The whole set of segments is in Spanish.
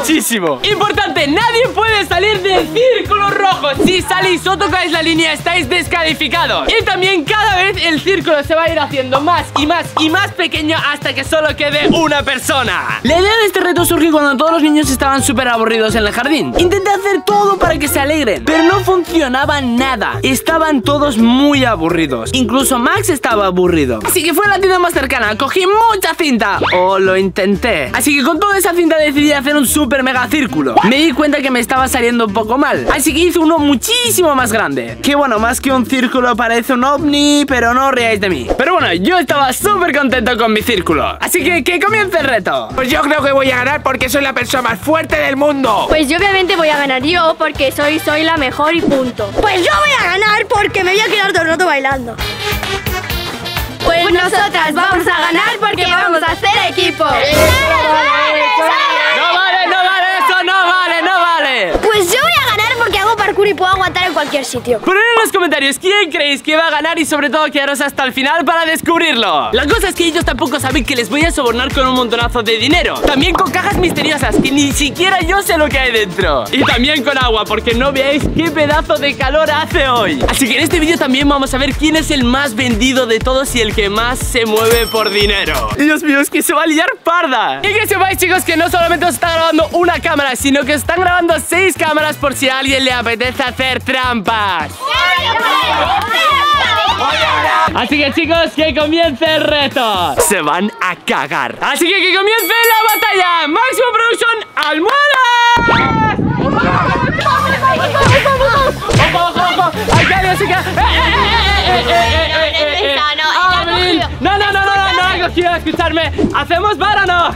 muchísimo. Importante, nadie puede salir del círculo rojo. Si salís o tocáis la línea, estáis descalificados. Y también cada vez el círculo se va a ir haciendo más y más y más pequeño hasta que solo quede una persona. La idea de este reto surgió cuando todos los niños estaban súper aburridos en el jardín. Intenté hacer todo para que se alegren, pero no funcionaba nada. Estaban todos muy aburridos. Incluso Max estaba aburrido. Así que fue a la tienda más cercana, cogí mucha cinta, o lo intenté. Así que con toda esa cinta decidí hacer un súper mega círculo. Me di cuenta que me estaba saliendo un poco mal, así que hice uno muchísimo más grande. Que bueno, más que un círculo parece un ovni, pero no os riáis de mí. Pero bueno, yo estaba súper contento con mi círculo. Así que comience el reto. Pues yo creo que voy a ganar porque soy la persona más fuerte del mundo. Pues yo obviamente voy a ganar yo porque soy la mejor y punto. Pues yo voy a ganar porque me voy a quedar todo el rato bailando. Pues nosotras vamos a ganar porque vamos a hacer equipo. No vale, eso no vale. Pues yo voy a ganar porque hago parkour y puedo aguantar en cualquier sitio. Poned en los comentarios quién creéis que va a ganar y sobre todo quedaros hasta el final para descubrirlo. La cosa es que ellos tampoco saben que les voy a sobornar con un montonazo de dinero. También con cajas misteriosas que ni siquiera yo sé lo que hay dentro. Y también con agua, porque no veáis qué pedazo de calor hace hoy. Así que en este vídeo también vamos a ver quién es el más vendido de todos y el que más se mueve por dinero. Dios mío, es que se va a liar parda. Y que sepáis, chicos, que no solamente os está grabando una cámara, sino que os están grabando 6 cámaras por si a alguien le apetece hacer trampas. Así que, chicos, que comience el reto. Se van a cagar. Así que comience la batalla. Máximo Production, almohadas. Ojo. Aquí alguien se cae. Abril. No la cogido, escucharme. ¿Hacemos bar o no?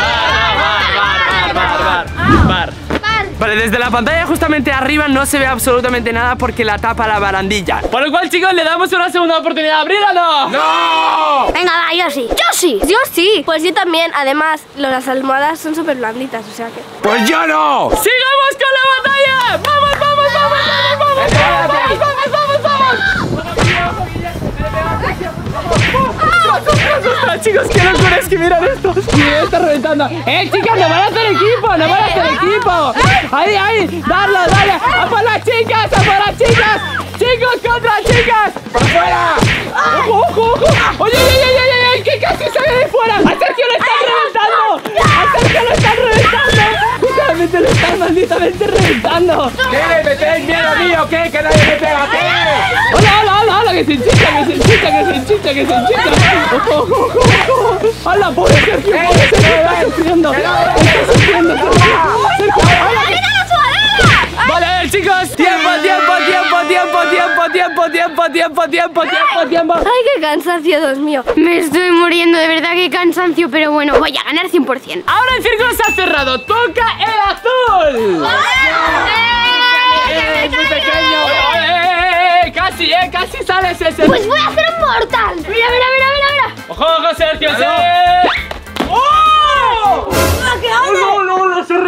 Bar. Vale, desde la pantalla justamente arriba no se ve absolutamente nada porque la tapa la barandilla. Por lo cual, chicos, le damos una segunda oportunidad. ¿Abrir o no? ¡No! Venga, va, yo sí. Pues yo también. Además, las almohadas son súper blanditas, o sea que... ¡Pues yo no! ¡Sigamos con la batalla! ¡Vamos! Chicos, qué locura, es que mirad esto. Me está reventando. Chicas, no van a hacer equipo. Ahí, dale. ¡A por las chicas! Chicos contra chicas. ¡Por fuera! Ojo. Oye, que casi sale de fuera. A Sergio lo están reventando. Literalmente lo están malditamente reventando. ¿Qué le metéis miedo mío? ¿Qué? ¡Que nadie me pega! ¿Qué? ¡Hola! Que se enchicha. ¡Ojo! ¡Hala, pobre Sergio! Está sufriendo. Vale, chicos, tiempo. Ay, qué cansancio, Dios mío. Me estoy muriendo, de verdad, qué cansancio. Pero bueno, voy a ganar 100%. Ahora el círculo se ha cerrado. ¡Toca el azul! ¡Es muy pequeño! Casi sales ese. Pues voy a hacer un mortal. Mira. ¡Ojo, Sergio! ¡Oh! ¿Qué hago? No, se ha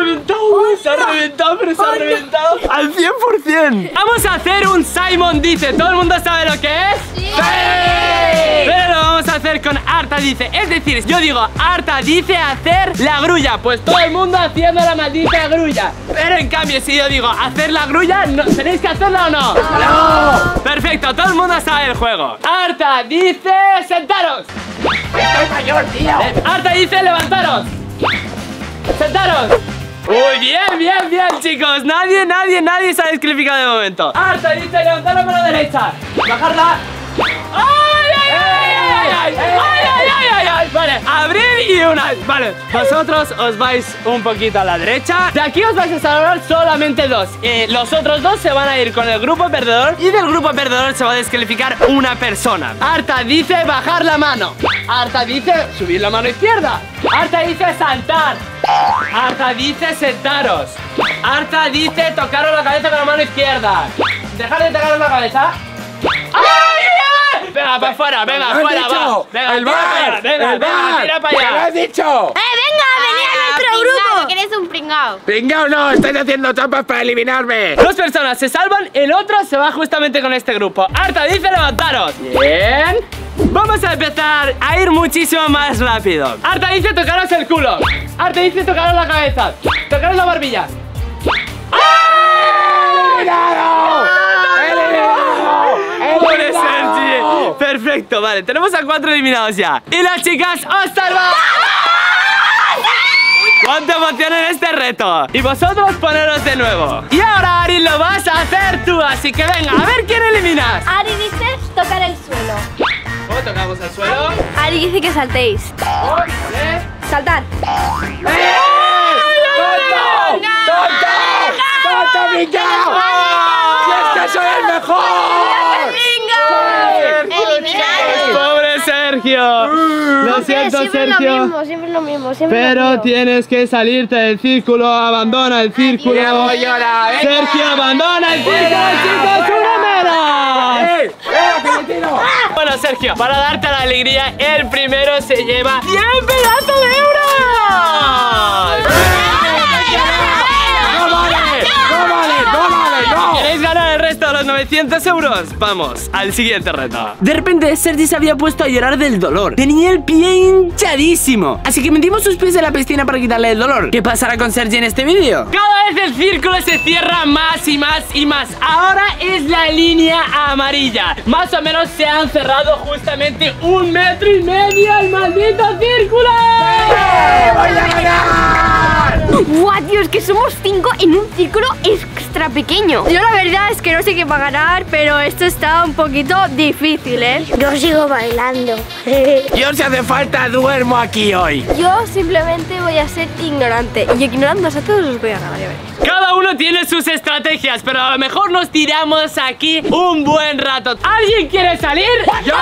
reventado al 100%. Vamos a hacer un Simon Dice. ¿Todo el mundo sabe lo que es? ¡Sí! Pero lo vamos a hacer con Arta Dice. Es decir, yo digo Arta dice hacer la grulla, pues todo el mundo haciendo la maldita grulla. Pero en cambio, si yo digo hacer la grulla, no, ¿tenéis que hacerla o no? ¡No! Perfecto, todo el mundo sabe el juego. Arta dice sentaros. ¡Estoy mayor, tío! Arta dice levantaros. Sentaros. Uy, bien, chicos. Nadie se ha descalificado de momento. Arta dice levantar la mano derecha. Bajarla. ¡Ay! Vale, abrir y una. Vale, vosotros os vais un poquito a la derecha. De aquí os vais a salvar solamente 2. Los otros 2 se van a ir con el grupo perdedor. Y del grupo perdedor se va a descalificar una persona. Arta dice bajar la mano. Arta dice subir la mano izquierda. Arta dice saltar. Arta dice sentaros. Arta dice tocaros la cabeza con la mano izquierda. Dejar de tocaros la cabeza. ¡Ay! Venga, para afuera, venga, afuera, va. Venga, ¡El bar! Tira para allá. ¿Qué me has dicho? Venga, vení a nuestro grupo. Que eres un pringao. ¡Pringao no! ¡Estáis haciendo trampas para eliminarme! 2 personas se salvan, el otro se va justamente con este grupo. Arta dice levantaros. Bien. vamos a empezar a ir muchísimo más rápido. Arta dice tocaros el culo. Arta dice tocaros la cabeza. Tocaros la barbilla. ¡Pobre Sergi! Perfecto, vale, tenemos a 4 eliminados ya. Y las chicas os salvan. ¡Cuánta emoción en este reto! Y vosotros poneros de nuevo. Y ahora, Ari, lo vas a hacer tú. Así que venga, a ver quién eliminas. Ari dice tocar el suelo. ¿Cómo tocamos el suelo? Ari dice que saltéis. ¿Vale? Saltar. ¡Tonto, Mica! ¡Si es que soy el mejor! ¡Pobre Sergio! Lo siento, Sergio. Siempre lo mismo. Pero tienes que salirte del círculo. Abandona el círculo. Sergio, abandona el círculo, chicos. ¡Una menos! Bueno, Sergio, para darte la alegría, el primero se lleva 100 pedazos de euros. ¿Queréis ganar el resto de los 900 euros? Vamos al siguiente reto. De repente Sergi se había puesto a llorar del dolor. Tenía el pie hinchadísimo, así que metimos sus pies en la piscina para quitarle el dolor. ¿Qué pasará con Sergi en este vídeo? Cada vez el círculo se cierra más y más y más. Ahora es la línea amarilla. Más o menos se han cerrado justamente 1,5 metros el maldito círculo. ¡Voy a ganar! ¡Guau, tío! Es que somos 5 en un círculo extra pequeño. Yo la verdad es que no sé quién va a ganar, pero esto está un poquito difícil, ¿eh? Yo sigo bailando. Yo, si hace falta, duermo aquí hoy. Yo simplemente voy a ser ignorante. Y ignorando a todos los voy a ganar, ya veréis. Cada uno tiene sus estrategias, pero a lo mejor nos tiramos aquí un buen rato. ¿Alguien quiere salir? ¡Yo!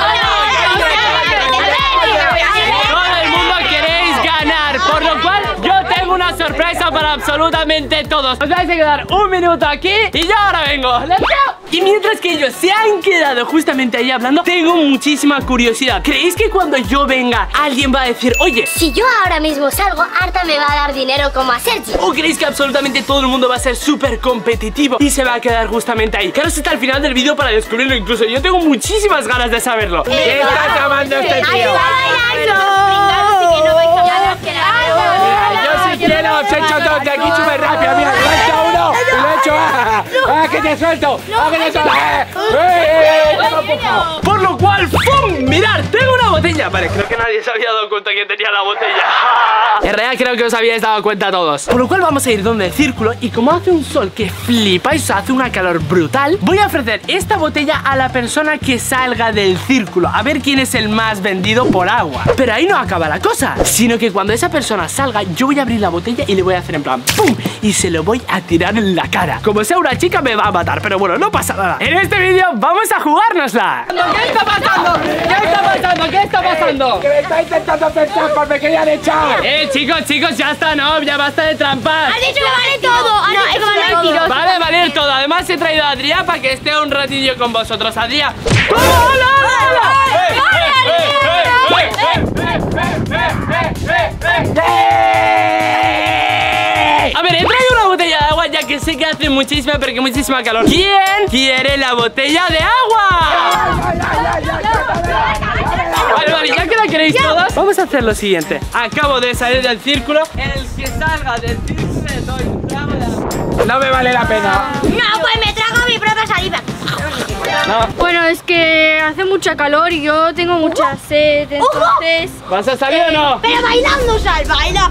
Todo el mundo queréis ganar, por lo cual yo tengo una sorpresa para absolutamente todos. Os vais a quedar un minuto aquí y yo ahora vengo. ¡Let's go! Y mientras que ellos se han quedado justamente ahí hablando, tengo muchísima curiosidad. ¿Creéis que cuando yo venga alguien va a decir, oye, si yo ahora mismo salgo, Arta me va a dar dinero como a Sergi? ¿O creéis que absolutamente todo el mundo va a ser súper competitivo y se va a quedar justamente ahí? Quedaros hasta el final del vídeo para descubrirlo. Incluso yo tengo muchísimas ganas de saberlo. ¿Qué está llamando este tío? Yo sí quiero, os he hecho dos de aquí súper rápido. Mira, lo he hecho uno y lo he hecho. ¡Que te suelto! ¡Que te suelto! Por lo cual, ¡pum! ¡Mirad! ¡Tengo una botella! Vale, creo que nadie se había dado cuenta que tenía la botella. En realidad creo que os habíais dado cuenta todos. Por lo cual vamos a ir donde el círculo. Y como hace un sol que flipáis, hace una calor brutal, voy a ofrecer esta botella a la persona que salga del círculo. A ver quién es el más vendido por agua. Pero ahí no acaba la cosa, sino que cuando esa persona salga, yo voy a abrir la botella y le voy a hacer en plan ¡pum! Y se lo voy a tirar en la cara. Como sea una chica me va a matar, pero bueno, no pasa nada. En este vídeo vamos a jugárnosla. ¿Qué está pasando? ¿Qué está pasando? ¿Qué está pasando? Que me está intentando pensar porque me querían echar. Chicos, ya está, no, ya basta de trampas. ¡Has dicho que vale todo! ¡Has dicho que vale todo! Vale, a valer todo. Además he traído a Adrián para que esté un ratillo con vosotros. Adrián. ¡Hola! A ver, he traído una botella de agua ya que sé que hace muchísima calor. ¿Quién quiere la botella de agua? Vale, ya que la queréis todas, vamos a hacer lo siguiente. Acabo de salir del círculo. El que salga del círculo le doy un trago de agua. No me vale la pena. No, pues me trago mi propia saliva. No. Bueno, es que hace mucha calor y yo tengo mucha sed, entonces... ¿Vas a salir o no? Pero bailando, Sal, baila.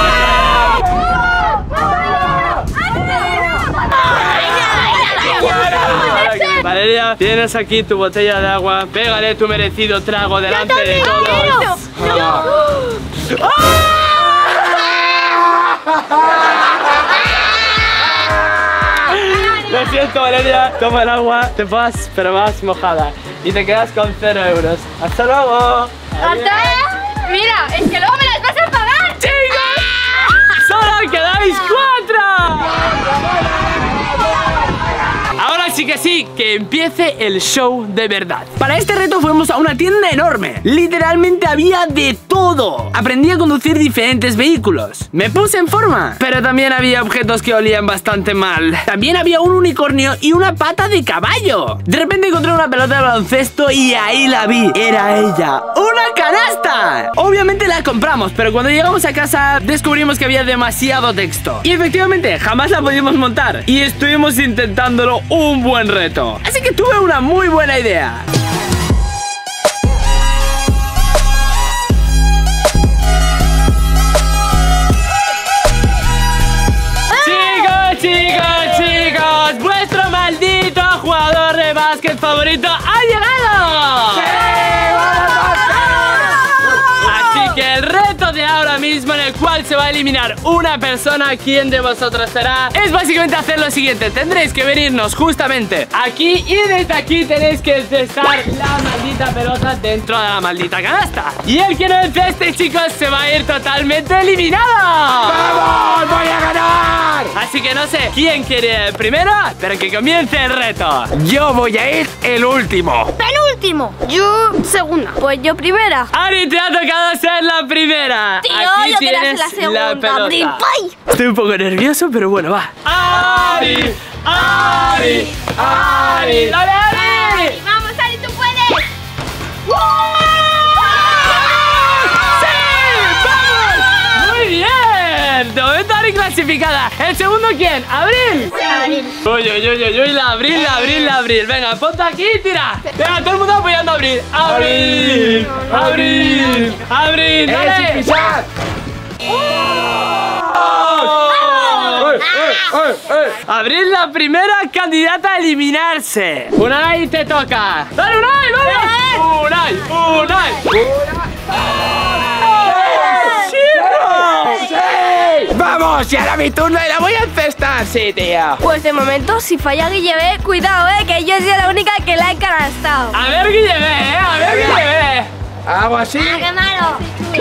Valeria, tienes aquí tu botella de agua. Pégale tu merecido trago delante de todos. Lo siento, Valeria. Toma el agua, te vas, pero más mojada. Y te quedas con 0 euros. ¡Hasta luego! Hasta... Mira, es que luego me las vas a pagar. ¡Chicos! ¡Solo quedáis 4! Ahora Así que sí, que empiece el show de verdad. Para este reto fuimos a una tienda enorme. Literalmente había de todo. Aprendí a conducir diferentes vehículos. Me puse en forma. Pero también había objetos que olían bastante mal. También había un unicornio y una pata de caballo. De repente encontré una pelota de baloncesto y ahí la vi. Era ella. ¡Una canasta! Obviamente la compramos, pero cuando llegamos a casa descubrimos que había demasiado texto. Y efectivamente, jamás la pudimos montar. Y estuvimos intentándolo un buen reto. Así que tuve una muy buena idea. Chicos, vuestro maldito jugador de básquet favorito ha llegado. ¡Sí! Así que el reto de ahora mismo, en el cual se va a eliminar una persona, ¿quién de vosotros será? Es básicamente hacer lo siguiente. Tendréis que venirnos justamente aquí y desde aquí tenéis que encestar la maldita pelota dentro de la maldita canasta. Y el que no enceste, chicos, se va a ir totalmente eliminado. ¡Vamos! ¡Voy a ganar! Así que no sé quién quiere ir primero, pero que comience el reto. Yo voy a ir el último. Penúltimo. Yo segunda. Pues yo primera. Ari, te ha tocado ser la primera. Tío, aquí yo quiero tienes ser la segunda. pelota. ¡Ay! Estoy un poco nervioso, pero bueno, va. Ari, Ari, Ari. ¡Dale, Ari! Vamos, Ari, tú puedes. ¡Muy bien! De momento Ari clasificada. ¿El segundo quién? ¿Abril? Uy, la Abril. Venga, ponte aquí y tira. Venga, todo el mundo apoyando a Abril. Abril, dale. ¡Sin pisar! Abril, la primera candidata a eliminarse. Unai, te toca. ¡Dale, Unai, vamos! Unai. ¡Sí! ¡Vamos! Y ahora mi turno y la voy a encestar, sí, tío. Pues de momento, si falla Guille, cuidado, que yo he sido la única que la he canastado. A ver, Guille, a ver, Guille. Hago así. ¡Qué malo!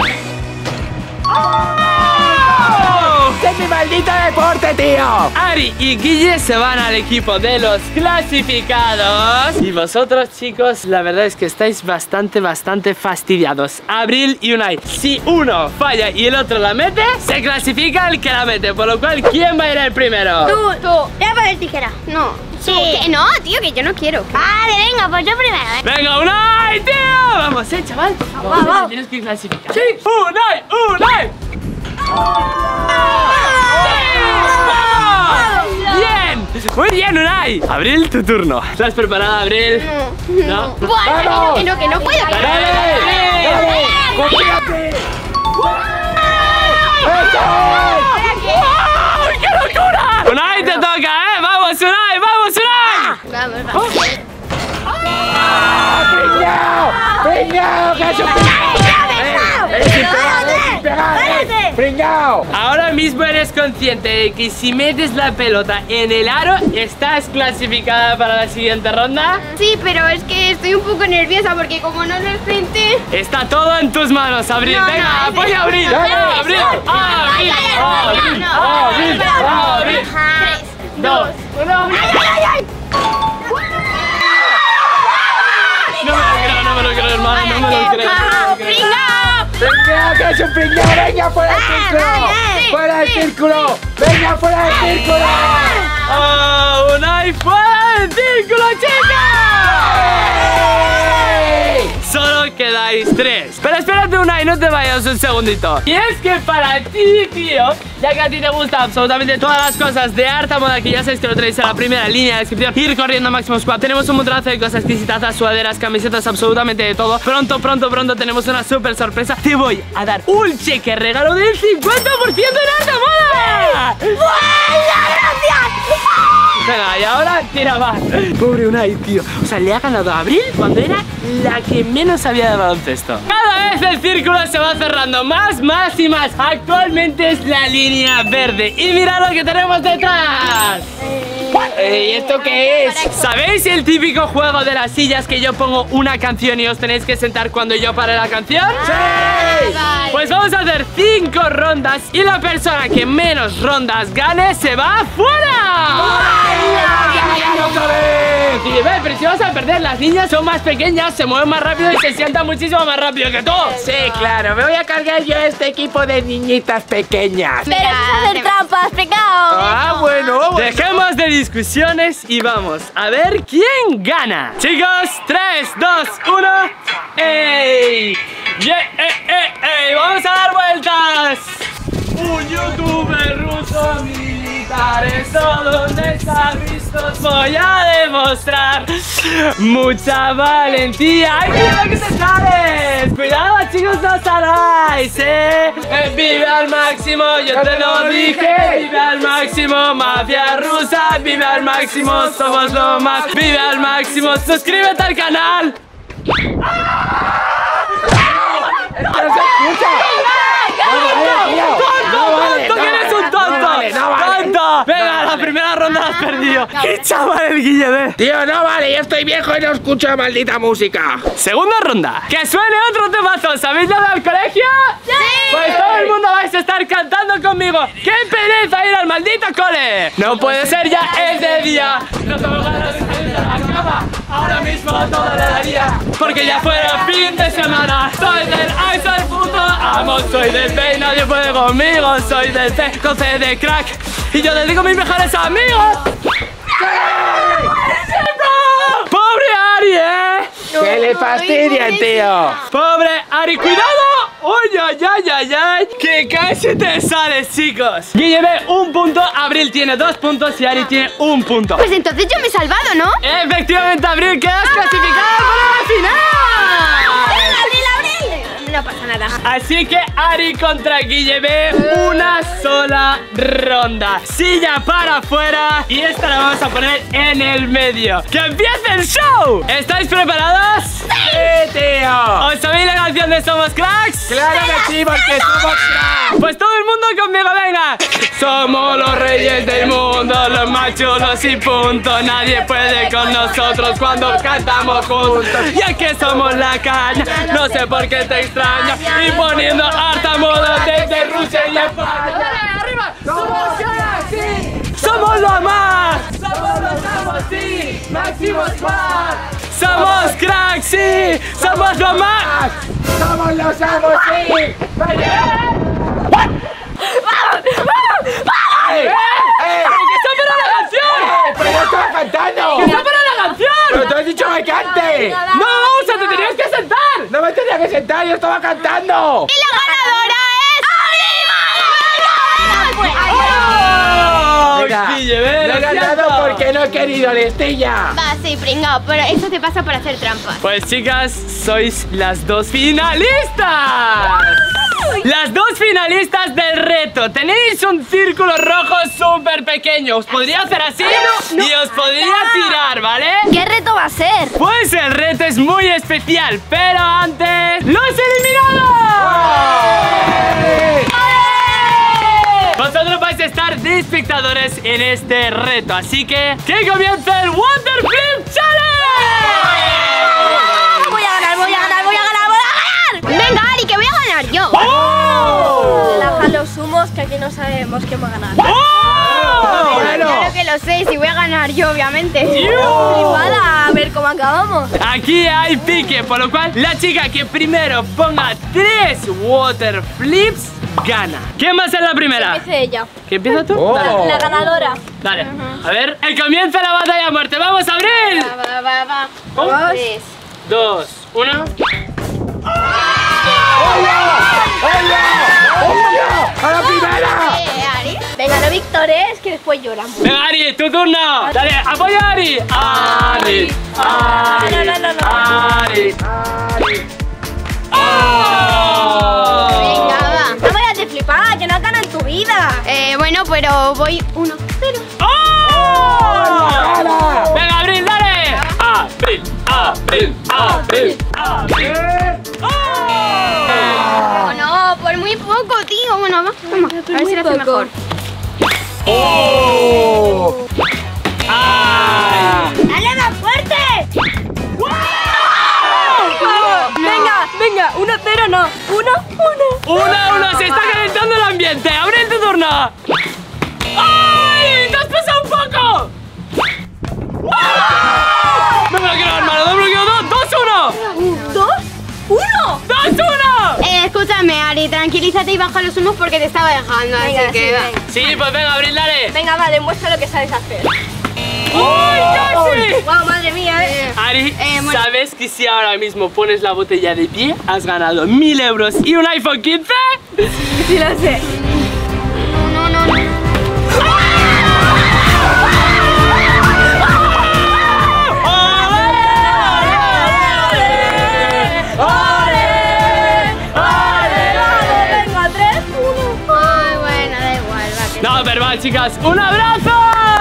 ¡Este es mi maldito deporte, tío! Ari y Guille se van al equipo de los clasificados. Y vosotros, chicos, la verdad es que estáis bastante fastidiados. Abril y Unai, si uno falla y el otro la mete, se clasifica el que la mete. Por lo cual, ¿quién va a ir el primero? Tú. Voy a poner tijera. No. Sí. ¿Qué? No, tío, que yo no quiero. Vale, venga, pues yo primero, ¿eh? ¡Venga, Unai, tío! Vamos, chaval. Vamos. Tienes que clasificar. ¡Sí! ¡Unai! ¡Bien! Muy bien, Unai. Abril, tu turno. ¿Estás preparada, Abril? No. Bueno, que no puedo. ¡Dale! ¡Confíate! ¡Ay, qué locura! Unai, te toca, ¿eh? ¡Vamos, Unai! Vamos. ¡Pringao! ¡Que es un ¡pringao! Ahora mismo eres consciente de que si metes la pelota en el aro, estás clasificada para la siguiente ronda. Sí, pero es que estoy un poco nerviosa porque como no lo enfrenté. Está todo en tus manos, Abril. No, Venga, no, apoya a Abril. Dale. Abril. Abril. 3, 2, 1. No me lo creo, hermano. No me lo creo. ¡Pringao, que es un pringao! ¡Venga, fuera del círculo! ¡Fuera del círculo! ¡Venga, fuera del círculo! ¡Oh, Unai fuera del círculo, chicos! Solo quedáis 3. Pero espérate, Unai, no te vayas un segundito. Y es que para ti, tío, ya que a ti te gustan absolutamente todas las cosas de harta moda, que ya sabéis que lo tenéis en la primera línea de descripción, ir corriendo a Máximo Squad. Tenemos un montonazo de cosas, tazas, sudaderas, camisetas, absolutamente de todo. Pronto tenemos una super sorpresa. Te voy a dar un cheque regalo del 50% en harta moda. Venga, y ahora tira más. Pobre Unai, tío. O sea, le ha ganado a Abril cuando era la que menos sabía de baloncesto. Cada vez el círculo se va cerrando más y más. Actualmente es la línea verde. Y mira lo que tenemos detrás. ¿Y esto qué es? ¿Sabéis el típico juego de las sillas que yo pongo una canción y os tenéis que sentar cuando yo pare la canción? ¡Sí! Pues vamos a hacer 5 rondas y la persona que menos rondas gane se va fuera. Y ve, pero si vas a perder, las niñas son más pequeñas, se mueven más rápido y se sientan muchísimo más rápido que tú. Sí, claro, me voy a cargar yo a este equipo de niñitas pequeñas. Pero eso es hacer trampas, pecado. Ah, bueno. Dejemos de discusiones y vamos a ver quién gana. Chicos, 3, 2, 1. ¡Ey! ¡Ey! ¡Vamos a dar vueltas! Un youtuber ruso militar es todo donde está visto. Voy a demostrar mucha valentía. ¡Ay, cuidado que te sales! Cuidado, chicos, no salgáis, vive al máximo, yo te lo dije. Vive al máximo, mafia rusa. Vive al máximo, somos lo más. Vive al máximo, suscríbete al canal. ¡No se escucha! ¡Tonto! ¿Quién es un tonto? ¡Tonto! Venga, la primera ronda la has perdido. ¡Qué chaval el Guille, ve! Tío, no vale, yo estoy viejo y no escucho maldita música. Segunda ronda. ¡Que suene otro temazo! ¿Sabéis lo del colegio? ¡Sí! Pues todo el mundo vais a estar cantando conmigo. ¡Qué pereza ir al maldito cole! No puede ser, ya es de día. No tengo ganas de salir de la cama. Ahora mismo todo le daría. Porque ya fuera fin de semana. Soy del A y soy puto amo. Soy del B y nadie puede conmigo. Soy del C con C de crack. Y yo dedico a mis mejores amigos. ¡Pobre Ari, ¡Que le fastidian, tío! ¡Pobre Ari! ¡Cuidado! ¡Uy, ay, ay, ay, ay! ¡Que casi te sales, chicos! Guille ve 1 punto, Abril tiene 2 puntos y Ari tiene 1 punto. Pues entonces yo me he salvado, ¿no? Efectivamente, Abril, quedas clasificada para la final. No pasa nada. Así que Ari contra Guille B, una sola ronda. Silla para afuera y esta la vamos a poner en el medio. ¡Que empiece el show! ¿Estáis preparados? ¡Sí, tío! ¿Os sabéis la canción de Somos Cracks? ¡Claro que sí, porque somos cracks! Pues todo el mundo conmigo, venga. Somos los reyes del mundo, los más chulos y punto. Nadie puede con nosotros cuando cantamos juntos. Ya que somos la caña, no sé por qué te extraño. Y poniendo harta moda desde Rusia y España. ¡Dale, arriba! ¡Somos cracks, sí! ¡Somos lo más! ¡Somos los amos, sí! ¡Máximo Squad! ¡Somos cracks, sí! ¡Somos lo más! ¡Somos los amos, sí! ¡Que está para la canción! ¡Pero yo estaba cantando! ¡Que está para la canción! ¡Pero tú has dicho que cante! ¡No! ¡O sea, te tenías que sentar! ¡No me tenía que sentar! ¡Yo estaba cantando! Y la ganadora ¡Oh! Venga, Guille, ve, no he lo ganado siento. porque no he querido, Lestilla. Va, sí, pringao, pero eso te pasa por hacer trampas. Pues chicas, sois las 2 finalistas. Las 2 finalistas del reto. Tenéis un círculo rojo súper pequeño. Os podría hacer así y os podría tirar, ¿vale? ¿Qué reto va a ser? Pues el reto es muy especial, pero antes ¡los eliminados! Vosotros vais a estar de espectadores en este reto, así que comience el Water Flip Challenge. Voy a ganar, voy a ganar, voy a ganar, voy a ganar. Venga, Ari, que voy a ganar yo. ¡Oh! Relaja los humos, que aquí no sabemos quién va a ganar. ¡Oh! Bueno. Claro que lo sé, si voy a ganar yo, obviamente. ¡Yo! Flipada, a ver cómo acabamos. Aquí hay pique, por lo cual la chica que primero ponga 3 Water Flips gana. ¿Quién va a ser la primera? Empiece ella. ¿Qué empieza tú? Oh. Dale. La ganadora. Dale. A ver, comienza la batalla a muerte. ¡Vamos, Abril! Va. 3, 2, 1. ¡A la primera! Ari. Venga, no victores, que después lloramos. Venga, Ari, tu turno. Dale, apoya a Ari. Ari, Ari, No. Ari. ¡Oh! Venga, va. No vayas de flipada, que no ganas en tu vida. Bueno, pero voy 1-0. ¡Oh! ¡Hala! Venga, Abril, dale. Abril, Abril, Abril, Abril. ¡Oh! No, por muy poco, tío. Bueno, va. Toma, a ver si lo hace mejor. ¡Oh! no. 1-1, se está calentando el ambiente. ¡Abre tu turno! ¡Ay! ¡Te has pasado un poco! ¡Ah! ¡Me bloqueo, hermano! ¡Me bloqueo! 2-1. 2-1. 2-1. Escúchame, Ari, tranquilízate y baja los humos porque te estaba dejando, Venga, así que... sí, venga. Sí, pues venga, brindaré. Venga, va, demuestra lo que sabes hacer. ¡Uy, casi! Wow, madre mía, Ari, bueno. ¿sabes que si ahora mismo pones la botella de pie, has ganado 1000 euros y un iPhone 15? Sí lo sé. No. Venga, 3-1. Ay, bueno, da igual, va. Que... No, pero va, chicas, ¡un abrazo!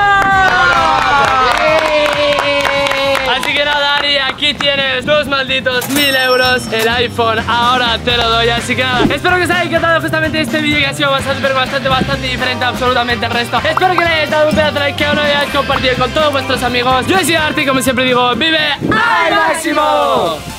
Así que nada, Ari, aquí tienes tus malditos 1000 euros. El iPhone ahora te lo doy. Así que nada, espero que os haya encantado justamente este vídeo, que ha sido bastante diferente a absolutamente el resto. Espero que le hayáis dado un pedazo de like, que aún no hayáis compartido con todos vuestros amigos. Yo soy Arti, como siempre digo, vive al máximo.